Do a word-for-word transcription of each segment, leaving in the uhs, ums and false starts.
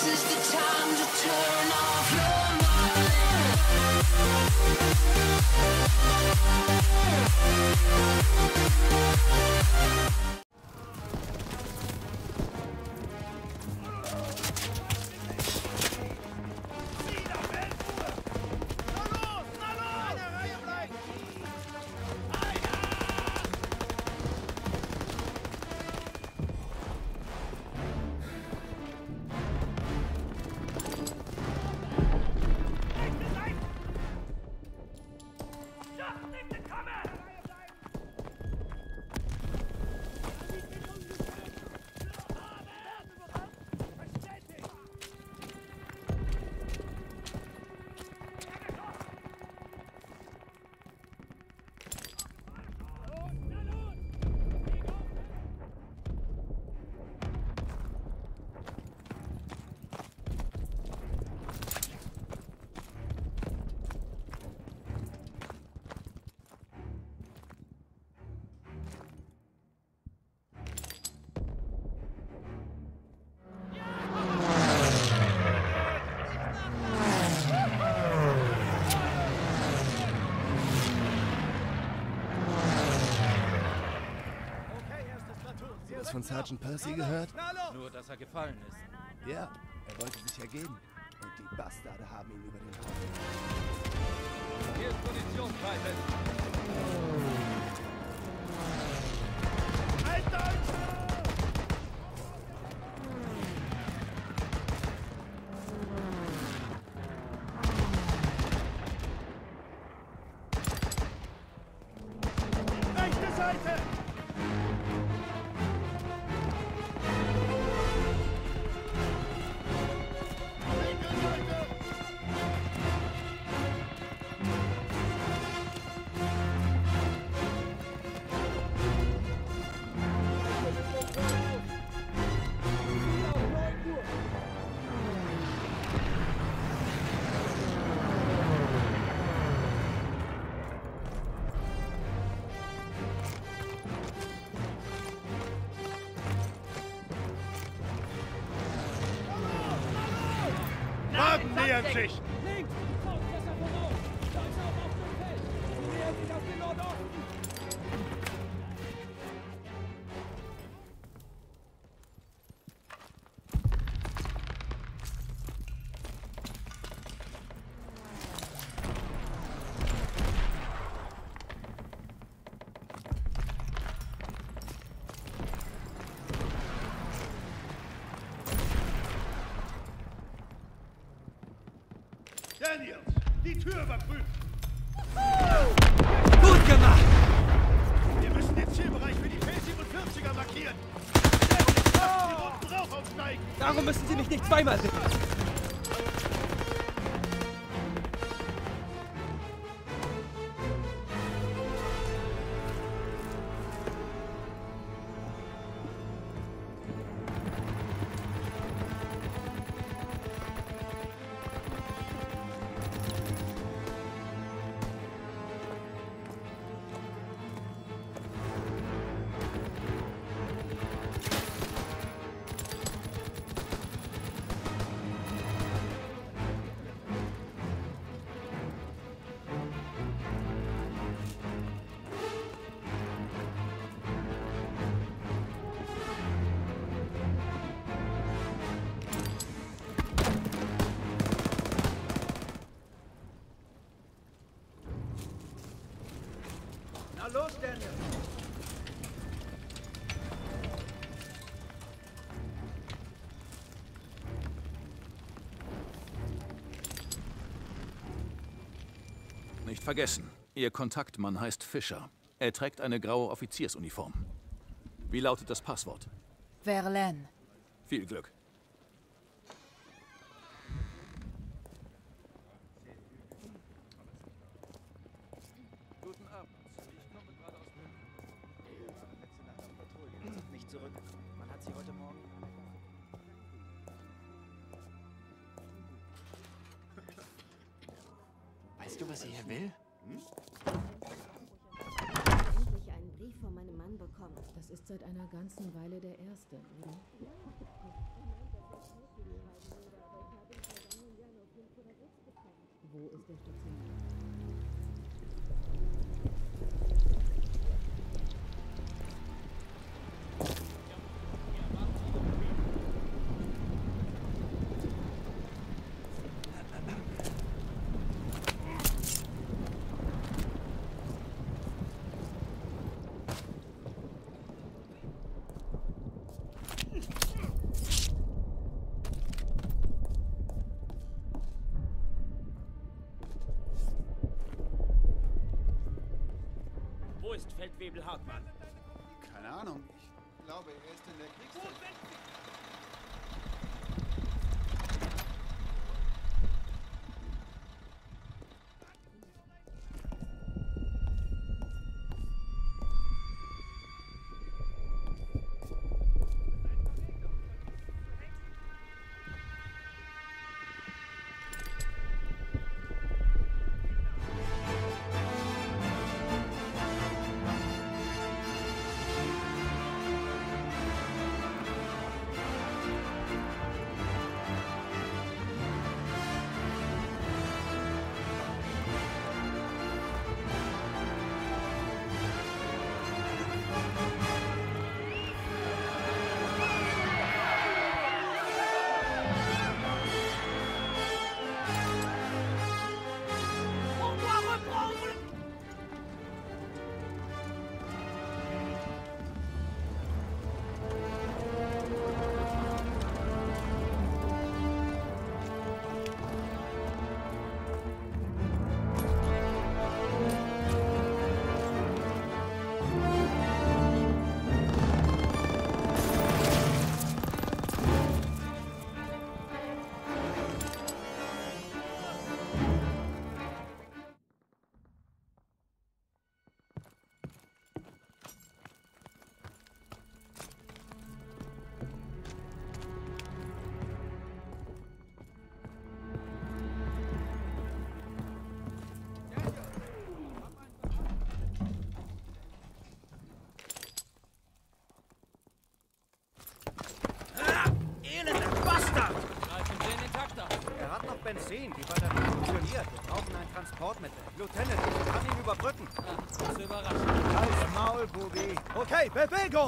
Von Sergeant Percy gehört? Nur, dass er gefallen ist. Ja, er wollte sich ergeben. Und die Bastarde haben ihn über den Haufen. Hier ist Munition, Private. Ein Deutscher! Rechte Seite! Nähert sich! Links! Schaut besser voraus! Deutscher auf dem Feld! Sie nähern sich auf den Nordosten! Daniels, die Tür überprüfen! Gut gemacht! Wir müssen den Zielbereich für die P siebenundvierziger markieren! Die roten Rauch aufsteigen! Darum müssen Sie mich nicht zweimal bitten! Na los, Daniel! Nicht vergessen, Ihr Kontaktmann heißt Fischer. Er trägt eine graue Offiziersuniform. Wie lautet das Passwort? Verlaine. Viel Glück. Guten Abend. Ich komme gerade aus München. Letzte Nacht auf Patrouille. Ist nicht zurück. Man hat sie heute Morgen. Weißt du, was sie hier will? Hm? Endlich einen Brief von meinem Mann bekommen. Das ist seit einer ganzen Weile der erste, oder? Bundeswehrstation. Wo ist Feldwebel Hartmann? Keine Ahnung. Ich glaube, er ist in der Kriegszeit. Benzin, die Batterie funktioniert. Wir brauchen ein Transportmittel. Lieutenant, ich kann ihn überbrücken. Ah, das ist überraschend. Halt's Maul, Bubi. Okay, Bewegung!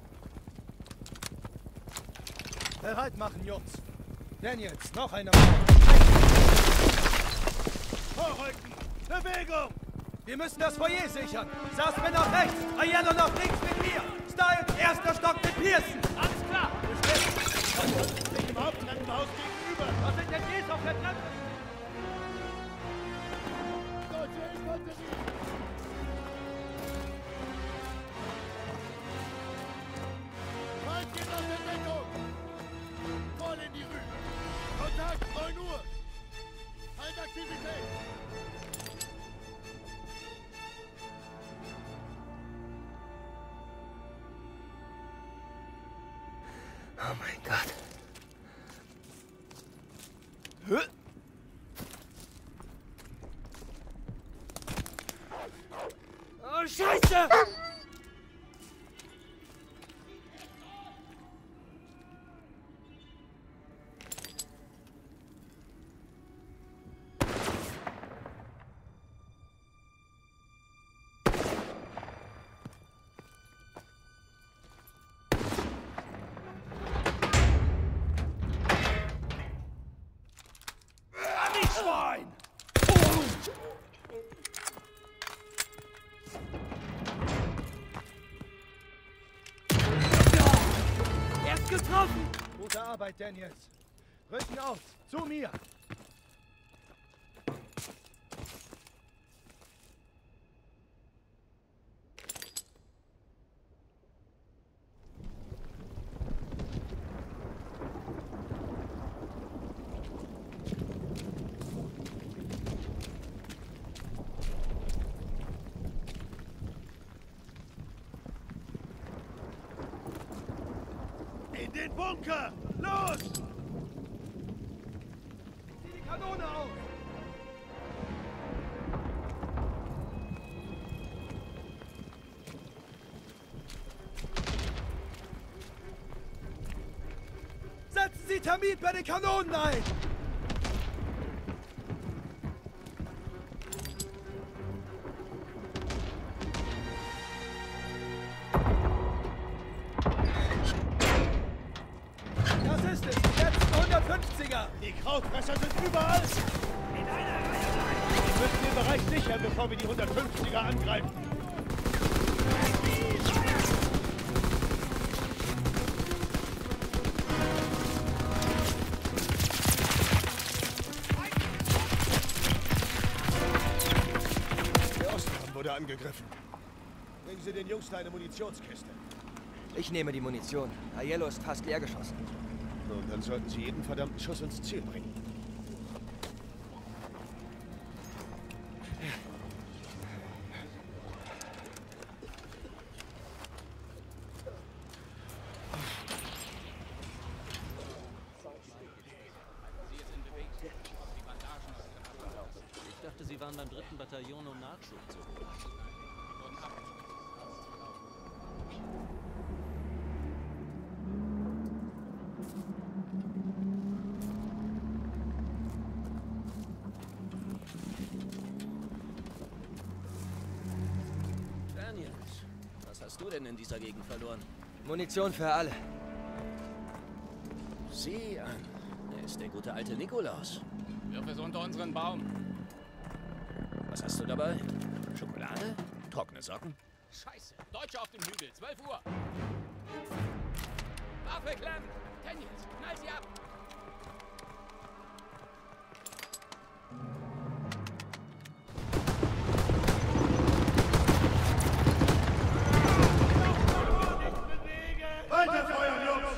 Bereit machen, Jungs. Daniels, noch eine Mal. Vorrücken! Bewegung! Wir müssen das Foyer sichern. Sassman nach rechts, Aiello nach links mit mir. Styles, erster Stock mit Pearson. Alles klar. Nicht im Haupttreppenhaus gegenüber. Was sind denn dies auf der Treppe? Deutsche Infanterie! Feind geht aus der Deckung! Voll in die Rübe! Kontakt, neun Uhr! Feindaktivität! Oh mein Gott. Oh, Scheiße! Schwein! Er ist getroffen! Gute Arbeit, Daniels. Rücken aus. Zu mir. In den Bunker! Los! Zieh die Kanone auf! Setzen Sie Termin bei den Kanonen ein! Die Krautfresser sind überall! In einer Reihe rein! Wir müssen den Bereich sichern, bevor wir die hundertfünfziger angreifen. Der Ostraum wurde angegriffen. Bringen Sie den Jungs da eine Munitionskiste. Ich nehme die Munition. Aiello ist fast leer geschossen. Nun, dann sollten Sie jeden verdammten Schuss ins Ziel bringen. Ich dachte, Sie waren beim dritten Bataillon, um Nachschub zu holen. Daniels, was hast du denn in dieser Gegend verloren? Munition für alle. Sieh an, er ist der gute alte Nikolaus. Wirf es unter unseren Baum. Was hast du dabei? Schokolade? Trockene Socken? Scheiße. Deutsche auf dem Hügel. zwölf Uhr. Waffe klemmen. Daniels, knall sie ab. Weiterfeuern, Jungs!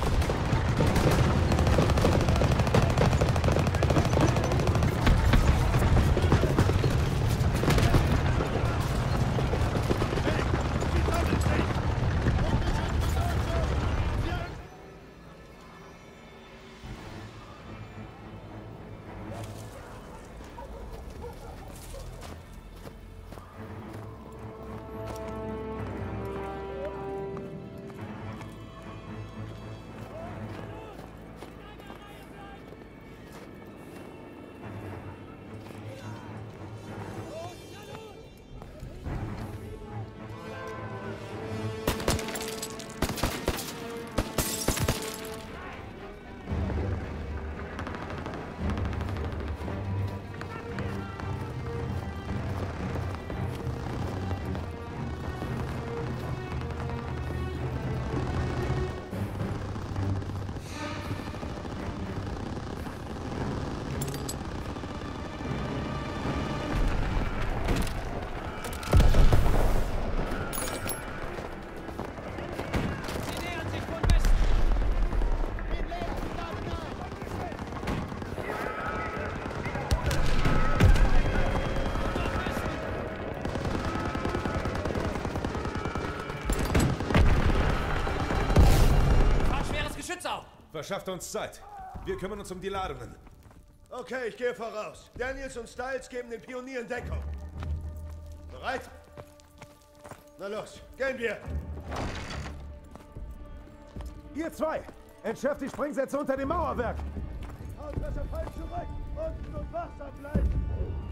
Verschafft uns Zeit. Wir kümmern uns um die Ladungen. Okay, ich gehe voraus. Daniels und Styles geben den Pionieren Deckung. Bereit? Na los, gehen wir! Ihr zwei! Entschärft die Sprengsätze unter dem Mauerwerk! Haut besser falsch zurück! Unten und wachsam bleiben!